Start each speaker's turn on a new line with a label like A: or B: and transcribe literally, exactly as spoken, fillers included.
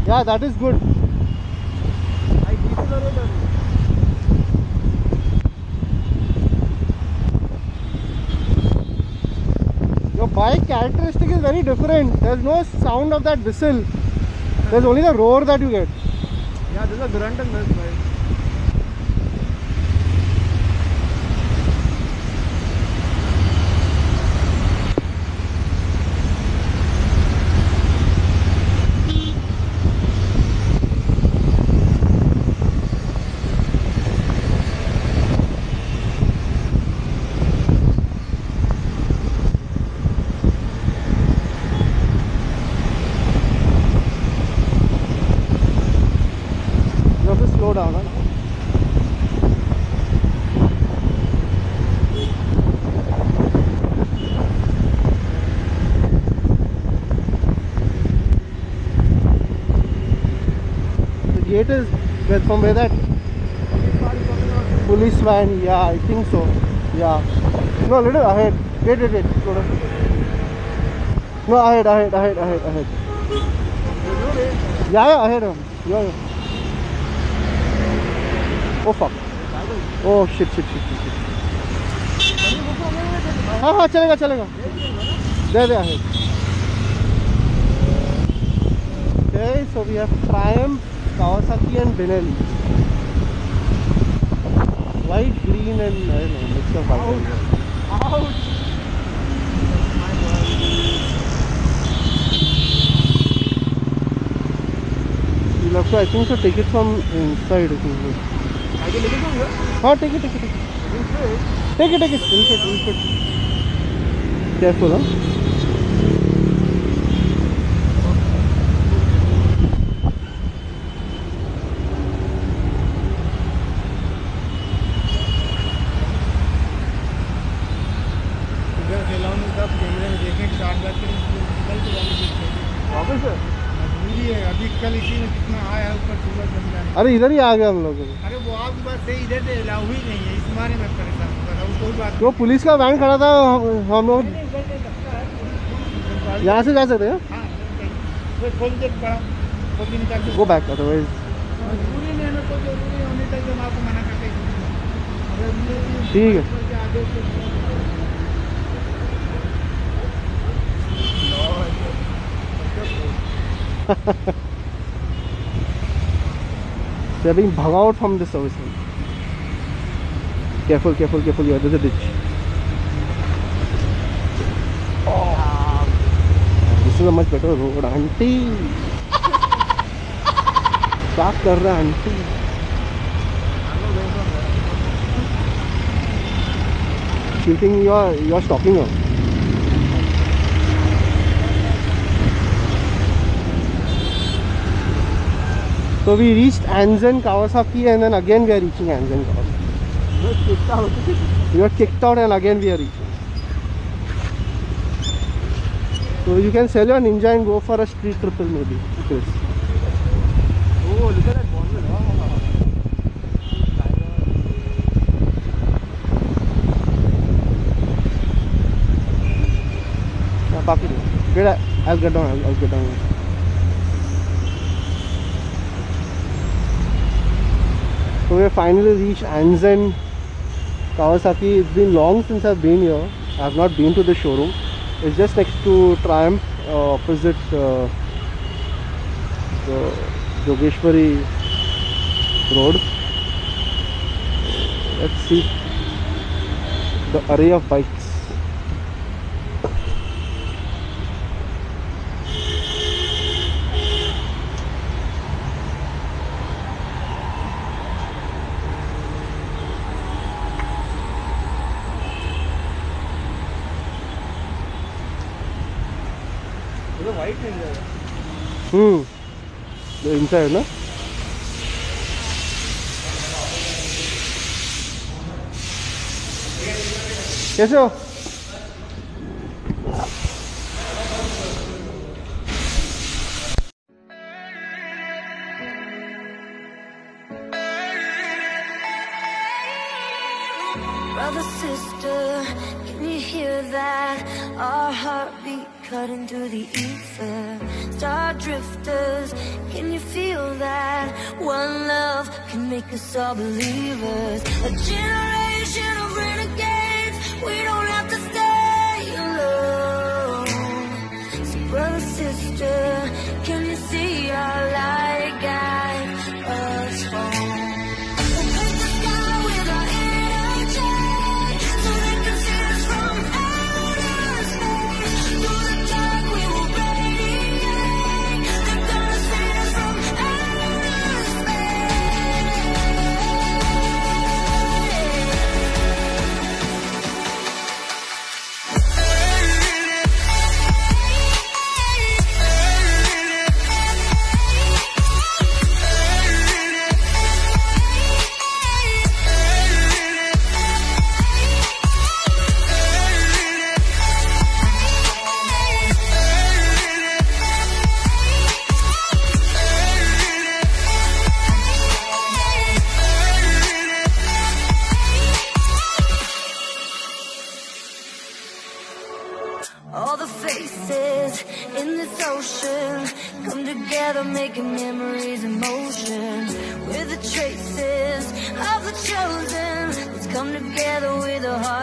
A: Yeah, that is good.
B: I decelerated.
A: Your bike characteristic is very different. There's no sound of that whistle. There's only the roar that you get.
B: Yeah, there's a grunt in this bike.
A: Slow down, huh? The gate is where, from where that police van, yeah, I think so. Yeah. No, a little ahead. Wait, wait, wait. Slow down. No, ahead, ahead, ahead, ahead, ahead. Yeah, yeah, ahead. Yeah, yeah. Oh fuck. Oh shit shit shit shit shit. हाँ हाँ चलेगा चलेगा. दे दे ahead. Okay, so we have Triumph, Kawasaki and Benelli. White, green and I don't know, mix of white.
B: Ouch!
A: You'll have to, I think so, take it from inside. I think so.
B: I can take it from here?
A: हाँ take it take it take it. Take it take it. Will fit will fit. Careful, huh?
B: अभी कल इसी में कितना आया ऊपर सुबह जम जाने.
A: अरे इधर ही आ गए हम लोग.
B: अरे वो आपकी बात सही, इधर से अलाउ ही नहीं है, इस मारे में परेशान होगा. कोई बात
A: वो पुलिस का वैन खड़ा था. हम लोग यहाँ से जा सकते हैं.
B: हाँ खोल दे बड़ा खोल के निकाल दो.
A: गो बैक अदरवाइज
B: जरूरी नहीं है, कोई जरूरी होने तक जब आपको मना करते हैं.
A: ठीक है. They are being bug out from the service. Careful, careful, careful. Yeah, there's a ditch. Oh, this is a much better road, auntie. क्या कर रहा है aunty? You think you are you are stalking her? So we reached Anzen Kawasaki and then again we are reaching Anzen Kawasaki.
B: We got kicked out.
A: We got kicked out and again we are reaching. So you can sell your Ninja and go for a street triple maybe, Chris.
B: Oh, look at that bonnet.
A: Yeah, park it. Wait, I'll get down. I'll, I'll get down. So we have finally reached Anzen Kawasaki. It's been long since I've been here. I have not been to the showroom. It's just next to Triumph, uh, opposite uh, the Jogeshwari Road. Let's see the array of bikes.
B: The white Ninja.
A: Hmm. The inside, no? कैसे हो?
C: Brother, sister, can you hear that? Our heartbeat cutting through the ether. Star drifters, can you feel that? One love can make us all believers. A generation of renegades, we don't have to stay alone. So brother, sister, can you see our light guide us home? All the faces in this ocean come together, making memories in motion. We're the traces of the chosen. Let's come together with a heart.